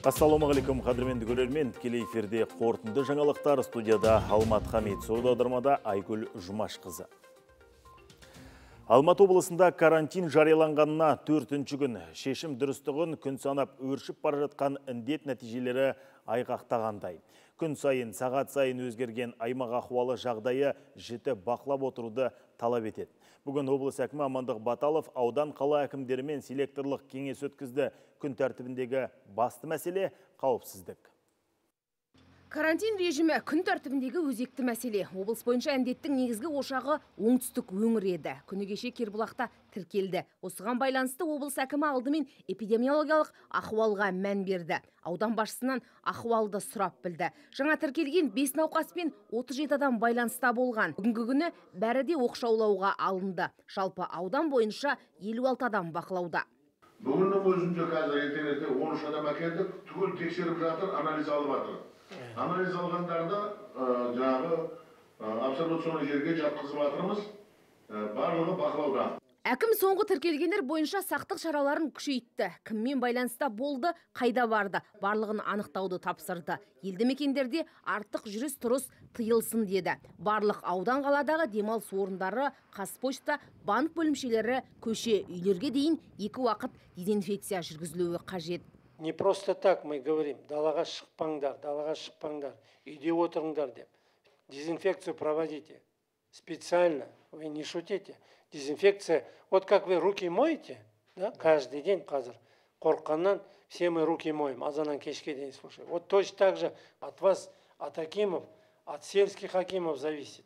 Ассалаумағалейкум, қадірменді көрермен, тікелей эфирде қорытынды жаңалықтар, студияда Алмат Хамид, аудармада Айгүл Жұмашқызы. Алматы облысында карантин жарияланғанына 4-ші күн. Шешім дұрыстығын күн санап өршіп бара жатқан індет нәтижелері айғақтағандай. Күн сайын, сағат сайын өзгерген аймақ ахуалы жағдайы жіті бақылап отыруды талап етеді. Бүгін облыс әкімі Амандық Баталов аудан қала әкімдерімен селекторлық кеңес өткізді. Күн тәртібіндегі басты мәселе қауіпсіздік. Карантин режимі күн тәртібіндегі өзекті мәселе. Облыс бойынша індеттің негізгі ошағы оңтүстік өңір еді. Күні кеше Кербұлақта тіркелді. Осыған байланысты облыс әкімі алдымен эпидемиологиялық ахуалға мән берді. Аудан басшысынан ахуалды сұрап білді. Жаңа тіркелген 5 науқаспен 37 адам байланыста болған. Бүгінгі күні бәрі де оқшаулауға алынды. Жалпы аудан бойынша 56 адам бақылауда. Бүгіннің өзінде қазір ертеңінде 13 адам әкелдік, түгел тексеріп жатыр, анализ алып жатыр. Анализ алғандарды жаңағы абсолютный жерге жатқызып жатырмыз, барлығы бақылауда. Әкім соңғы тіркелгендер бойынша сақтық шараларын күшейтті. Кіммен байланыста болды, қайда барды, барлығын анықтауды тапсырды. Елді мекендерде артық жүріс-тұрыс тыйылсын деді. Барлық аудан қаладағы демалыс орындары, қазпошта, банк бөлімшелері, көше, үйлерге дейін 2 уақыт дезинфекция жүргізілуі қажет. Не просто так мы говорим, далаға шықпаңдар, үйде отырыңдар деп. Дезинфекцию проводите. Специально, вы не шутите. Дезинфекция, вот как вы руки моете, да, каждый день қазір. Қорққаннан все мы руки моем, азаннан кешке дейін слушай. Вот точно так же от вас, от акимов, от сельских акимов зависит.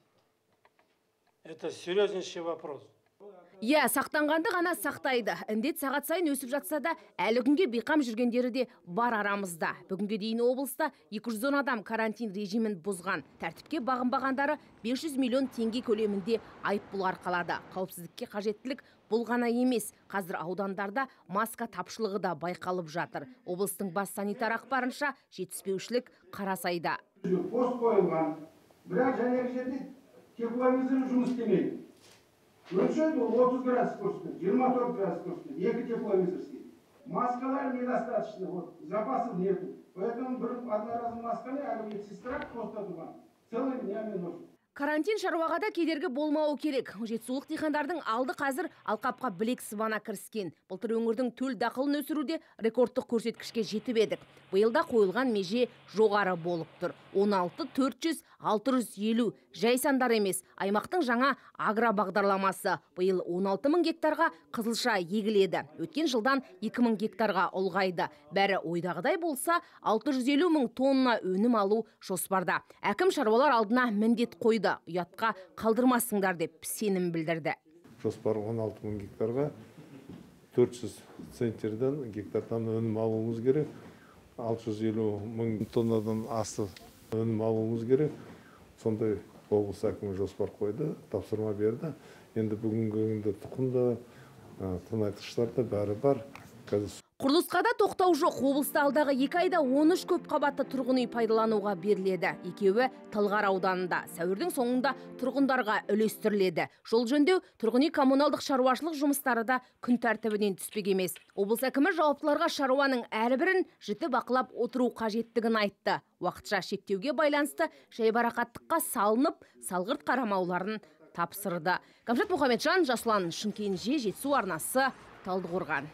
Это серьезнейший вопрос. Сақтанғанды ғана сақтайды. Індет сағат сайын өсіп жатса да, әлі күнге бейқам жүргендері де бар арамызда. Бүгінге дейін облыста 210 адам карантин режимін бұзған. Тәртіпке бағынбағандары 500 миллион теңге көлемінде айыппұл арқалады. Қауіпсіздікке қажеттілік бұл ғана емес. Қазір аудандарда маска тапшылығы да байқалып жатыр. Облыстың бас санитар ақпарынша жетіспеушілік қарасайда. Пост қойылған, бірақ жаңағы жерде тепловизор жұмыс істемейді. Өлшейді 30 градус көрсетеді, 24 градус көрсетеді, 2 тепловизор істейді. Маскалар недостаточно, запасов нету. Поэтому одноразовый масканы, а медсестра просто тұрған. Целый днями носит. Карантин шаруаға да кедергі болмауы керек. Жетісулық диқандардың алды қазір алқапқа білек сыбана кіріскен. Былтыр өңірдің төл дақылын өсіруде рекордтық көрсеткішке жетіп едік. Биылда қойылған меже жоғары болып тұр. 16-400, 650 жай сандар емес. Аймақтың жаңа агро бағдарламасы. Биыл 16 мың гектарға қызылша егіледі. Өткен жылдан 2 мың гектарға ұлғайды. Бәрі ойдағыдай болса, 650 мың тонна өнім алу жоспарда. Әкім шаруалар алдына міндет қойды. Ұятқа қалдырмасыңдар деп сенім білдірді. Жоспар 16 мың гектарға 400 центнерден гектардан өнім алуымыз керек. 650 мың тоннадан асты өнім алуымыз керек. Сондай облыс әкімі жоспар қойды, тапсырма берді. Енді бүгінгі күнде тұқымда, тыңайтқыштар да бәрі бар. Құрылысқа да тоқтау жоқ. Облыста алдағы 2 айда 13 көп қабатты тұрғын үй пайдалануға беріледі. Екеуі Талғар ауданында. Сәуірдің соңында тұрғындарға үлестіріледі. Жол жөндеу, тұрғын үй коммуналдық шаруашылық жұмыстары да күн тәртібінен түспек емес. Облыс әкімі жауаптыларға шаруаның әрбірін жіті бақылап отыру қажеттігін айтты. Уақытша шектеуге байланысты жайбарақаттыққа салынып, салғырт қарамауларын тапсырды. Камшат Мұхамеджан, Жасұлан Шынкенже, Жетісу арнасы, Талдықорған.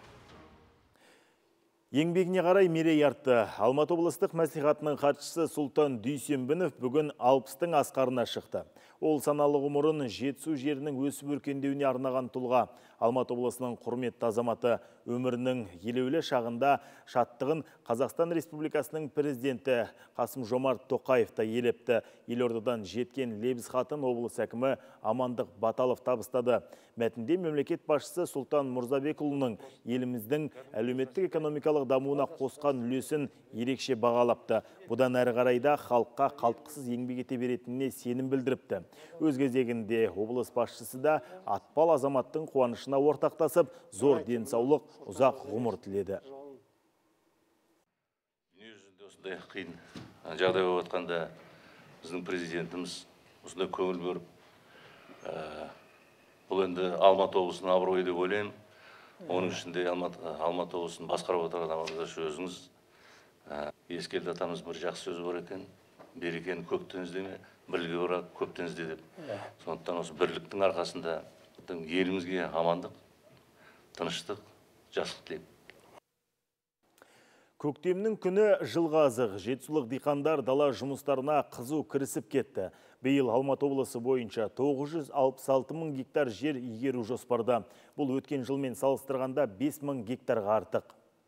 Еңбегіне қарай мерей артты. Алматы облыстық мәслихатының хатшысы Сұлтан Дүйсенбинов бүгін 60-тың асқарына шықты. Ол саналы ғұмырын Жетісу жерінің өсіп өркендеуіне арнаған тұлға. Алматы облысының құрметті азаматы өмірінің елеулі шағында шаттығын Қазақстан Республикасының президенті Қасым-Жомарт Тоқаев та елепті. Елордадан жеткен лебіз хатын облыс әкімі Амандық Баталов табыстады. Мәтінде мемлекет басшысы Сұлтан Мұрзабекұлының еліміздің әлеуметтік экономикалық дамуына қосқан үлесін ерекше бағалапты. Бұдан әрі қарайда халыққа қалтқысыз еңбек ете беретініне сенім білдіріпті. Өз кезегінде облыс басшысы да атпал азаматтың қуанышына ортақтасып, зор денсаулық, ұзақ ғұмыр тіледі. Дүниежүзінде осындай қиын жағдай болып жатқанда біздің президентіміз осындай көңіл бөліп, бұл енді Алматы облысының абыройы деп ойлаймын. Оның ішінде Алматы облысын басқарып отырған адамдарда өзіңіз Ескелді атамыз бір жақсы сөзі бар екен, берекені көктен іздеме, бірлігі бар көптен ізде деп. Сондықтан осы бірліктің арқасында елімізге амандық, тыныштық, жақсылық тілеймін. Көктемнің күні жылға азық. Жетісулық диқандар дала жұмыстарына қызу кірісіп кетті. Биыл Алматы облысы бойынша 966 мың гектар жер игеру жоспарда. Бұл өткен жылмен салыстырғанда 5 мың гектарға артық.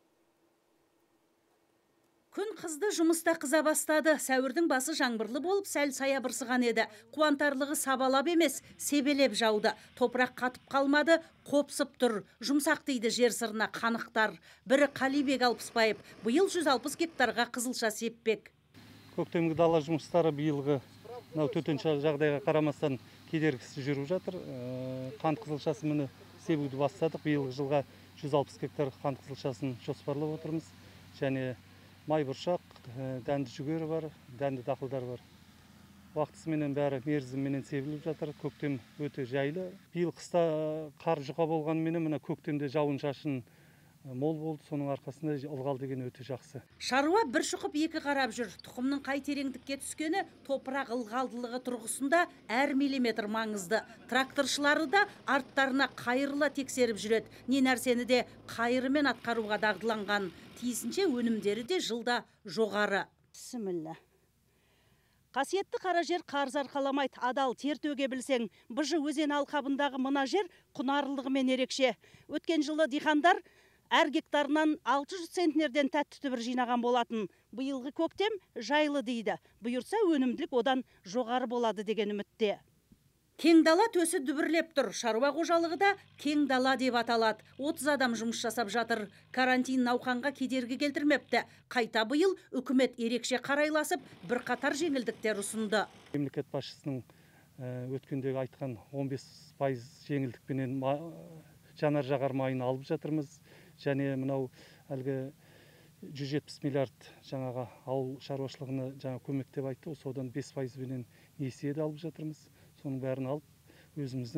Күн қызды жұмыста қыза бастады. Сәуірдің басы жаңбырлы болып, сәл саябырсыған еді. Қуантарлығы сабалап емес, себелеп жауды. Топырақ қатып қалмады, қопсып тұр. Жұмсақ дейді жер сырына қанықтар. Бірі Қалибек Алпысбаев, биыл 160 гектарға қызылша сеппек. Көктемгі дала жұмыстары биылғы төтенше жағдайға қарамастан кедергісіз жүріп жатыр. Қант қызылшасы міне себуді бастадық. Биылғы жылға 160 гектар қант қызылшасын жоспарлап отырмыз. Және майбұршақ, дәнді жүгері бар, дәнді дақылдар бар. Уақытысыменен бәрі мерзімменен себіліп жатыр. Көктем өте жайлы. Биыл қыста қар жұқа болғанымен мына көктемде жауын шашын мол болды. Соның арқасында ылғал деген өте жақсы. Шаруа бір шұқып екі қарап жүр. Тұқымның қай тереңдікке түскені топырақ ылғалдылығы тұрғысында әр миллиметр маңызды. Тракторшылары да арттарына қайырыла тексеріп жүреді. Не нәрсені де қайырымен атқаруға дағдыланған. Тиісінше өнімдері де жылда жоғары. Бісміллә. Қасиетті қара жер қарыз арқаламайды, адал тер төге білсең. Быжы өзен алқабындағы мына жер құнарлылығымен ерекше. Өткен жылы диқандар әр гектарынан 600 центнерден тәтті түбір жинаған болатын. Биылғы көктем жайлы дейді. Бұйырса өнімділік одан жоғары болады деген үмітте. Кең дала төсі дүбірлеп тұр. Шаруа қожалығы да кең дала деп аталады. 30 адам жұмыс жасап жатыр. Карантин науқанға кедергі келтірмепті. Қайта биыл үкімет ерекше қарайласып, бірқатар жеңілдіктер ұсынды. Мемлекет басшысының өткендегі айтқан 15% жеңілдікпенен жанар жағар майын алып жатырмыз. Және мынау әлгі 170 миллиард жаңаға ауыл шаруашылығына жаңа көмек деп айтты. Содан 5%-бенен несие алып жатырмыз. Соның бәрін алып, өзіміздің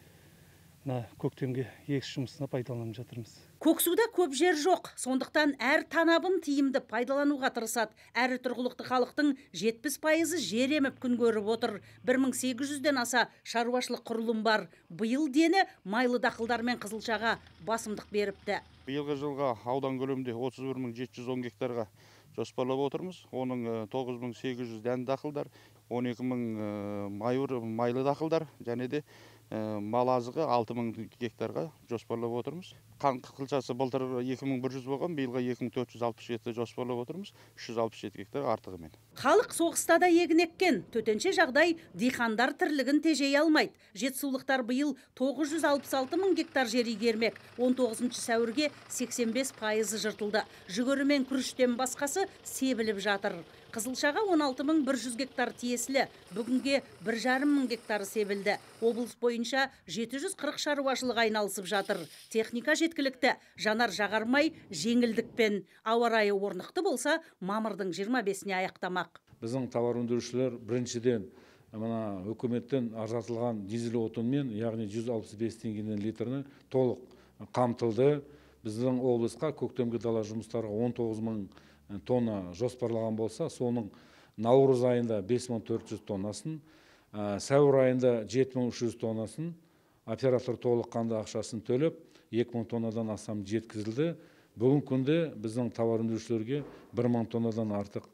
көктемге егіс жұмысына пайдаланып жатырмыз. Көксуда көп жер жоқ, сондықтан әр танабын тиімді пайдалануға тырысады. Әрі тұрғылықты халықтың 70% жер еміп күн көріп отыр. 1800-ден аса шаруашылық құрылым бар. Биыл дені майлы дақылдар мен қызылшаға басымдық беріпті. Биылғы жылға аудан көлемінде 31.710 гектарға жоспарлап отырмыз. Оның 9.800 дәнді дақылдар, 12.000 майлы дақылдар және де мал азығы 6.000 гектарға жоспарлап отырмыз. Қант қызылшасы былтыр 2100 болған, биылға 2467 жоспарлап отырмыз. 367 гектар артығымен. Халық соғыста да егін еккен. Төтенше жағдай диқандар тірлігін тежей алмайды. Жетісулықтар биыл 966 мың гектар жер игермек. 19 сәуірге 85% жыртылды. Жүгері мен күріштен басқасы себіліп жатыр. Қызылшаға 16.100 гектар тиесілі, бүгінге 1,5 мың гектар себілді. Облыс бойынша 740 шаруашылық айналысып жатыр. Техника жеткілікті, жанар жағармай жеңілдікпен. Ауа райы орнықты болса, мамырдың 25-іне аяқтамақ. Біздің тауар өндірушілер біріншіден үкіметтен ажыратылған дизель отынмен, яғни 165 теңгеден литріне толық қамтылды. Біздің облысқа көктемгі дала жұмыстарға 19 мың тонна жоспарлаған болса, соның наурыз айында 5400 тоннасын, сәуір айында 7300 тоннасын оператор толыққанды ақшасын төлеп, 2000 тоннадан астам жеткізілді. Бүгін күнде біздің тауар өндірушілерге 1000 тоннадан артық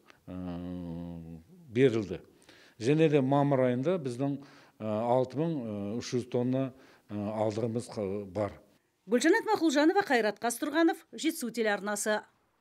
берілді. Және де мамыр айында біздің 6300 тонна алдығымыз бар. Гүлжанат Мақұлжанова, Қайрат Қастұрғанов, Жетісу телеарнасы.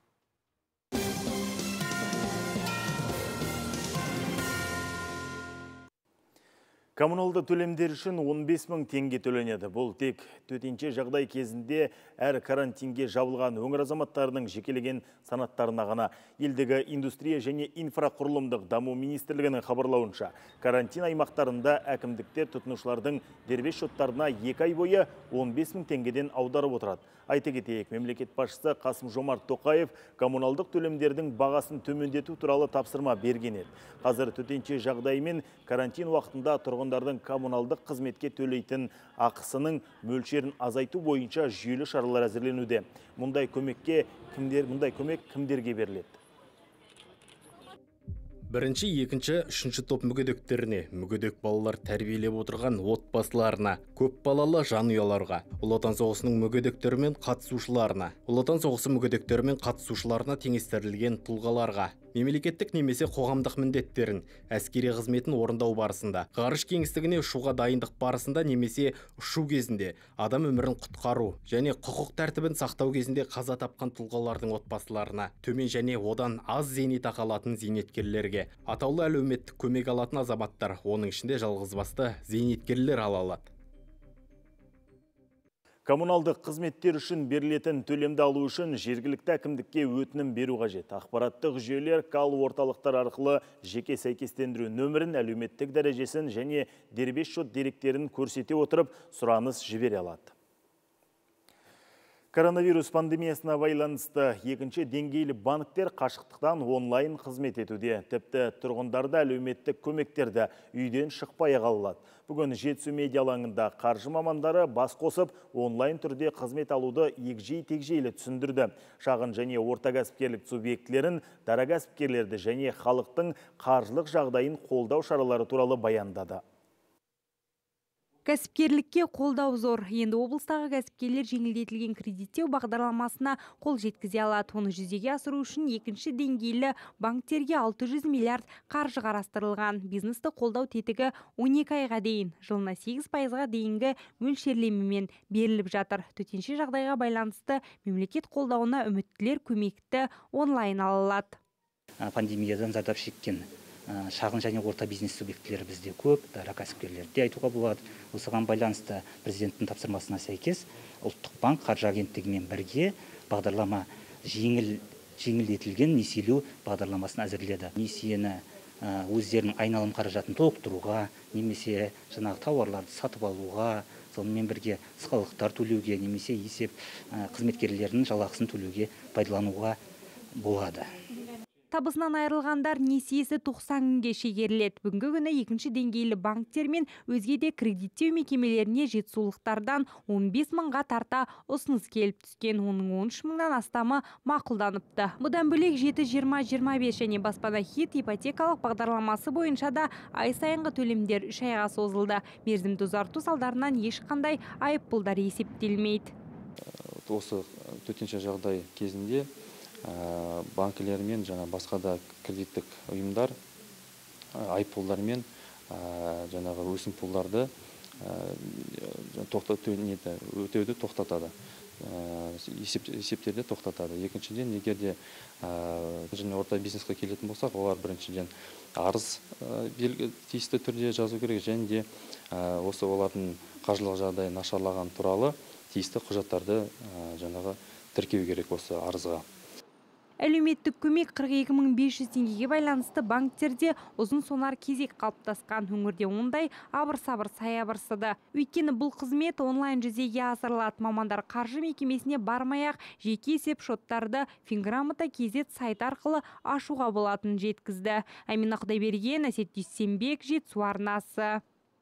Коммуналды төлемдер үшін 15 мың теңге төленеді. Бұл тек төтенше жағдай кезінде әр карантинге жабылған өңір азаматтарының жекелеген санаттарына ғана. Елдегі индустрия және инфрақұрылымдық даму министрлігінің хабарлауынша, карантин аймақтарында әкімдіктер тұтынушылардың дербес шоттарына 2 ай бойы 15 мың теңгеден аударып отырады. Айта кетейік, мемлекет басшысы Қасым-Жомарт Тоқаев коммуналдық төлемдердің бағасын төмендету туралы тапсырма берген еді. Қазір төтенше жағдаймен карантин уақытында тұрғындардың коммуналдық қызметке төлейтін ақысының мөлшерін азайту бойынша жүйелі шаралар әзірленуде. Мұндай көмек кімдерге беріледі? Бірінші, екінші, үшінші топ мүгедектеріне, мүгедек балалар тәрбиелеп отырған отбасыларына, көп балалы жанұяларға, Ұлы Отан соғысының мүгедектері мен қатысушыларына, Ұлы Отан соғысы мүгедектері мен қатысушыларына теңестірілген тұлғаларға, мемлекеттік немесе қоғамдық міндеттерін, әскери қызметін орындау барысында, ғарыш кеңістігіне ұшуға дайындық барысында немесе ұшу кезінде адам өмірін құтқару және құқық тәртібін сақтау кезінде қаза тапқан тұлғалардың отбасыларына, төмен және одан аз зейнетақы алатын зейнеткерлерге, атаулы әлеуметтік көмек алатын азаматтар, оның ішінде жалғызбасты зейнеткерлер ала алады. Коммуналдық қызметтер үшін берілетін төлемді алу үшін жергілікті әкімдікке өтінім беру қажет. Ақпараттық жүйелер кал орталықтар арқылы жеке сәйкестендіру нөмірін, әлеуметтік дәрежесін және дербес шот деректерін көрсете отырып, сұраныс жібере алады. Коронавирус пандемиясына байланысты екінші деңгейлі банктер қашықтықтан онлайн қызмет етуде. Тіпті тұрғындарды әлеуметтік көмектерді үйден шықпай ала алады. Бүгін Жетісу медиа алаңында қаржы мамандары бас қосып, онлайн түрде қызмет алуды егжей-тегжейлі түсіндірді. Шағын және орта кәсіпкерлік субъектілерін, дара кәсіпкерлерді және халықтың қаржылық жағдайын қолдау шаралары туралы баяндады. Кәсіпкерлікке қолдау зор. Енді облыстағы кәсіпкерлер жеңілдетілген кредиттеу бағдарламасына қол жеткізе алады. Оны жүзеге асыру үшін екінші деңгейлі банктерге 600 миллиард қаржы қарастырылған. Бизнесті қолдау тетігі 12 айға дейін, жылына 8%-ға дейінгі мөлшерлемемен беріліп жатыр. Төтенше жағдайға байланысты мемлекет қолдауына үміттілер көмекті онлайн ала алады. Пандемиядан зардап шеккен шағын және орта бизнес субъектілері бізде көп, дара кәсіпкерлерде айтуға болады. Осыған байланысты президенттің тапсырмасына сәйкес ұлттық банк қаржы агенттігімен бірге бағдарлама жеңілдетілген несиелеу бағдарламасын әзірледі. Несиені өздерінің айналым қаражатын толықтыруға, немесе жаңағы тауарларды сатып алуға, сонымен бірге салықтар төлеуге, немесе есеп қызметкерлерінің жалақысын төлеуге пайдалануға болады. Табысынан айырылғандар несиесі 90 күнге шегеріледі. Бүгінгі күні екінші деңгейлі банктер мен өзге де кредиттеу мекемелеріне жетісулықтардан 15 мыңға тарта ұсыныс келіп түскен. Оның 13 мыңнан астамы мақұлданыпты. Бұдан бөлек 7-20-25 және баспана хит ипотекалық бағдарламасы бойынша да ай сайынғы төлемдер 3 айға созылды. Мерзімді ұзарту салдарынан ешқандай айыппұлдар есептелмейді. Осы төтенше жағдай кезінде банкілер мен жаңа басқа да кредиттік ұйымдар айыппұлдар мен жаңағы өсімпұлдарды өтеуді тоқтатады. Есептерде тоқтатады. Екіншіден, егер де және орта бизнеске келетін болсақ, олар біріншіден арыз тиісті түрде жазу керек, және де осы олардың қаржылық жағдайы нашарлаған туралы тиісті құжаттарды жаңағы тіркеу керек осы арызға. Әлеуметтік көмек 42.500 теңгеге байланысты банктерде ұзын сонар кезек қалыптасқан. Өңірде ондай абыр-сабыр саябырсыды. Өйткені бұл қызмет онлайн жүзеге асырылады. Мамандар қаржы мекемесіне бармай-ақ жеке есеп шоттарды Финграмота KZ сайты арқылы ашуға болатынын жеткізді. Амина Құдайберген, Әсет Дүйсенбек, Жетісу арнасы.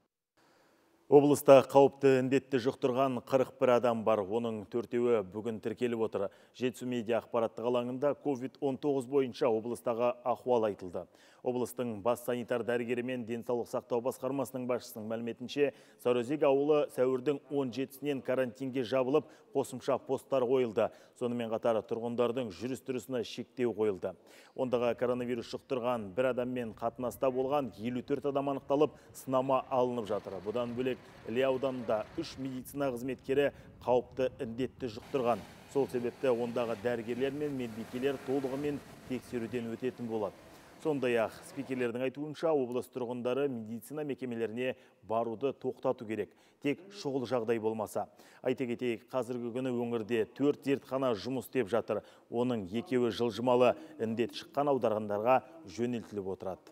Облыста қауіпті індетті жұқтырған 41 адам бар. Оның 4-еуі бүгін тіркеліп отыр. Жетісу медиа ақпараттық алаңында COVID-19 бойынша облыстағы ахуал айтылды. Облыстың бас санитар дәрігері мен денсаулық сақтау басқармасының басшысының мәліметінше, Сарыөзек ауылы сәуірдің 17-сінен карантинге жабылып, қосымша посттар қойылды. Сонымен қатар тұрғындардың жүріс-тұрысына шектеу қойылды. Ондағы коронавирус жұқтырған бір адаммен қатынаста болған 54 адам анықталып, сынама алынып жатыр. Бұдан бөлек Іле ауданында 3 медицина қызметкері қауіпті індетті жұқтырған. Сол себепті ондағы дәрігерлер мен медбикелер толығымен тексеруден өтетін болады. Сондай-ақ спикерлердің айтуынша облыс тұрғындары медицина мекемелеріне баруды тоқтату керек. Тек шұғыл жағдай болмаса. Айта кетейік, қазіргі күні өңірде 4 зертхана жұмыс істеп жатыр. Оның 2-еуі жылжымалы індет шыққан аударғандарға жөнелтіліп отырады.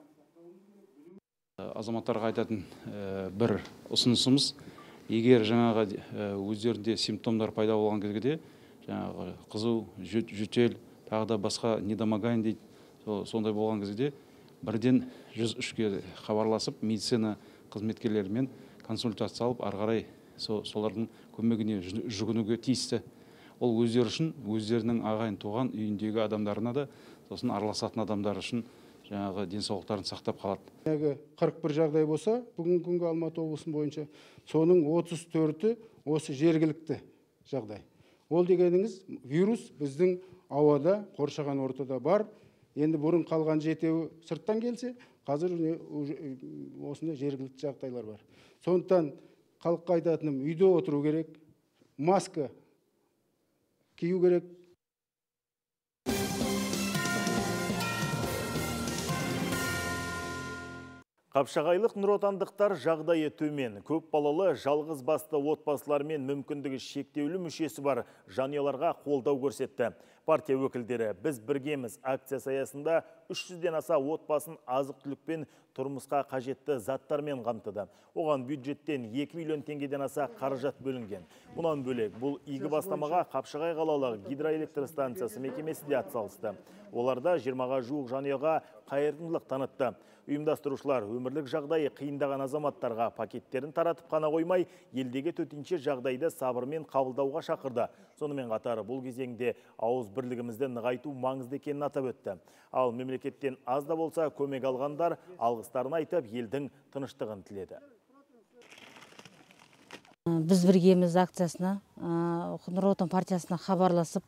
Азаматтарға айтатын бір ұсынысымыз, егер жаңағы өздерінде симптомдар пайда болған кезінде, жаңағы қызу, жөтел, тағы да басқа недомогание дейді, сондай болған кезде бірден 103-ге хабарласып, медицина қызметкерлерімен консультация алып, арғарай солардың көмегіне жүгінуге тиісті. Ол өздері үшін, өздерінің ағайын туған үйіндегі адамдарына да, сосын араласатын адамдар үшін жаңағы денсаулықтарын сақтап қалады. 41 жағдай болса, бүгінгі күнгі Алматы облысы бойынша, соның 34-і осы жергілікті жағдай. Ол дегеніңіз, вирус біздің ауада, қоршаған ортада бар. Енді бұрын қалған 7-еуі сырттан келсе, қазір осында жергілікті жағдайлар бар. Сондықтан халыққа айтатыным, үйде отыру керек, маска кию керек. Қапшағайлық нұротандықтар жағдайы төмен. Көп балалы жалғыз басты отбасылар мен мүмкіндігі шектеулі мүшесі бар жанұяларға қолдау көрсетті. Партия өкілдері «Біз біргеміз» акциясы аясында 300-ден аса отбасын азық-түлікпен тұрмысқа қажетті заттармен қамтыды. Оған бюджеттен 2 миллион теңгеден аса қаражат бөлінген. Мұнан бөлек бұл игі бастамаға Қапшағай қалалық гидроэлектростанциясы мекемесі де атсалысты. Оларда 20-ға жуық жанұяға қайырымдылық танытты. Ұйымдастырушылар өмірлік жағдайы қиындаған азаматтарға пакеттерін таратып қана қоймай, елдегі төтенше жағдайды сабырмен қабылдауға шақырды. Сонымен қатар бұл кезеңде ауыз бірлігімізді нығайту маңызды екенін атап өтті. Ал мемлекеттен аз да болса көмек алғандар алғыстарын айтып, елдің тыныштығын тіледі. Біз біргеміз акциясына, Нұр Отан партиясына хабарласып,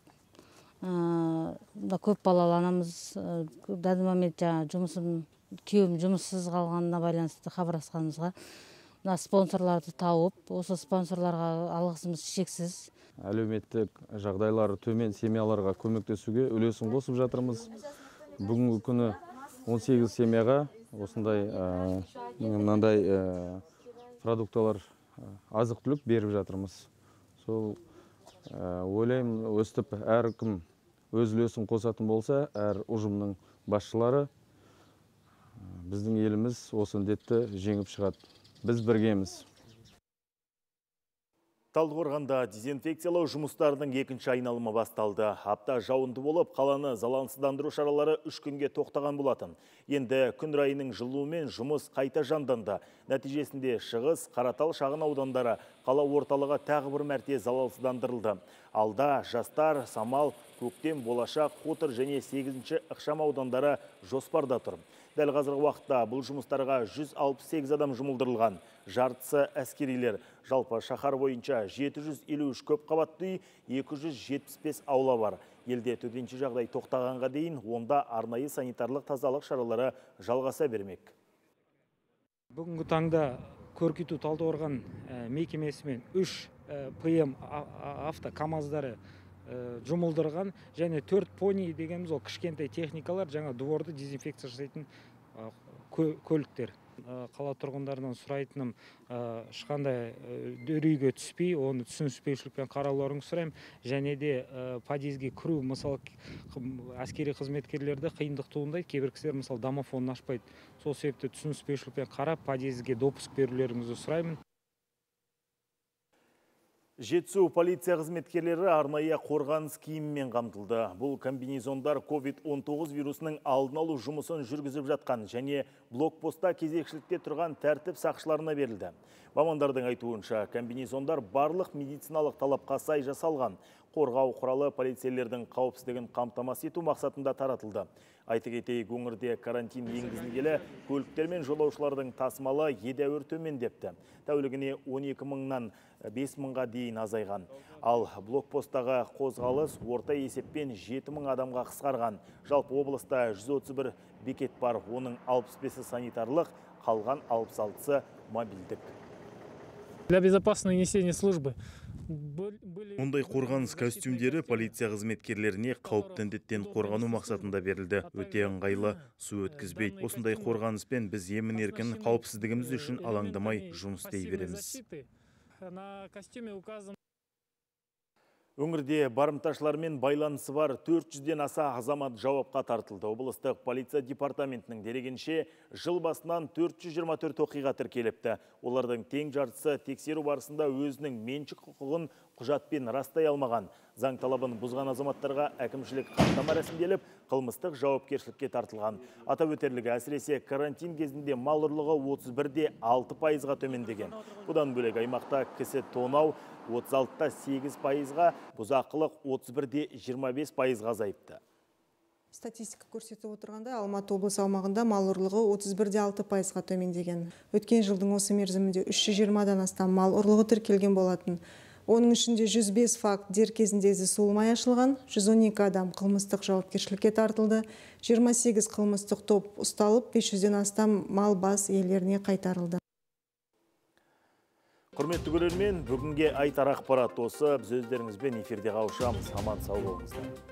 көп балалы анамыз дәл момент күйеуім жұмыссыз қалғанына байланысты хабарласқанымызға спонсорларды тауып, осы спонсорларға алғысымыз шексіз. Әлеуметтік жағдайлары төмен семьяларға көмектесуге үлесін қосып жатырмыз. Бүгінгі күні 18 семьяға осындай мынандай продукталар, азық-түлік беріп жатырмыз. Сол ойлаймын, өстіп әркім өз үлесін қосатын болса, әр ұжымның басшылары біздің еліміз осы індетті жеңіп шығады. Біз біргеміз. Талдықорғанда дезинфекциялау жұмыстарының екінші айналымы басталды. Апта жауынды болып, қаланы залалсыздандыру шаралары 3 күнге тоқтаған болатын. Енді күн райының жылуымен жұмыс қайта жанданды. Нәтижесінде Шығыс, Қаратал шағын аудандары қала орталығы тағы бір мәрте залалсыздандырылды. Алда Жастар, Самал, Көктем, Болашақ, Қотыр және 8-ші ықшам аудандары жоспарда тұр. Дәл қазіргі уақытта бұл жұмыстарға 168 адам жұмылдырылған. Жартысы әскерилер. Жалпы шаһар бойынша 753 көп қабатты үй, 275 аула бар. Елде төтенше жағдай тоқтағанға дейін онда арнайы санитарлық тазалық шаралары жалғаса бермек. Бүгінгі таңда Көркейту Талдықорған мекемесімен 3 ПМ авто КамАЗдары жұмылдырған және 4 пони дегеніміз ол кішкентай техникалар, жаңа дворды дезинфекция жасайтын көліктер. Қала тұрғындарынан сұрайтыным, ешқандай үрейге түспей, оны түсініспеушілікпен қарауларын сұраймын. Және де подъезге кіру, мысалы, әскери қызметкерлерді қиындық туындайды, кейбір кісілер мысалы домофонын ашпайды. Сол себепті түсініспеушілікпен қарап, подъезге допуск берулеріңізді сұраймын. Жетісу полиция қызметкерлері арнайы қорғаныс киіммен қамтылды. Бұл комбинезондар COVID-19 вирусының алдын алу жұмысын жүргізіп жатқан және блокпостта кезекшілікте тұрған тәртіп сақшыларына берілді. Мамандардың айтуынша, комбинезондар барлық медициналық талапқа сай жасалған. Қорғау құралы полицейлердің қауіпсіздігін қамтамасыз ету мақсатында таратылды. Айта кетейік, өңірде карантин енгізілгелі көліктер мен жолаушылардың тасымалы едәуір төмендепті. Тәулігіне 12 мыңнан 5 мыңға дейін азайған. Ал блокпосттағы қозғалыс орта есеппен 7 мың адамға қысқарған. Жалпы облыста 131 бекет бар, оның 65-і санитарлық, қалған 66-сы мобильдік. Для безопасного несения службы. Мұндай қорғаныс костюмдері полиция қызметкерлеріне қауіпті індеттен қорғану мақсатында берілді. Өте ыңғайлы, су өткізбейді. Осындай қорғаныспен біз емін-еркін қауіпсіздігіміз үшін алаңдамай жұмыс істей береміз. Өңірде барымташылармен байланысы бар 400-ден аса азамат жауапқа тартылды. Облыстық полиция департаментінің дерегенше жыл басынан 424 оқиға тіркеліпті. Олардың тең жартысы тексеру барысында өзінің меншік құқығын құжатпен растай алмаған. Заң талабын бұзған азаматтарға әкімшілік хаттама рәсімделіп, қылмыстық жауапкершілікке тартылған. Атап өтерлігі, әсіресе карантин кезінде мал ұрлығы 31-6%-ға төмендеген. Бұдан бөлек аймақта кісі тонау 36-8%-ға, бұзақылық 31-25%-ға азайыпты. Статистика көрсетіп отырғанда Алматы облысы аумағында мал ұрлығы 31,6%-ға төмендеген. Өткен жылдың осы мерзімінде 320-дан астам мал ұрлығы тіркелген болатын. Оның ішінде 105 факт дер кезінде ізі суымай ашылған, 112 адам қылмыстық жауапкершілікке тартылды, 28 қылмыстық топ ұсталып, 500-ден астам мал бас иелеріне қайтарылды. Құрметті көрермен, бүгінге айтар ақпарат осы. Біз өздеріңізбен эфирде қауышамыз. Аман сау болыңыздар.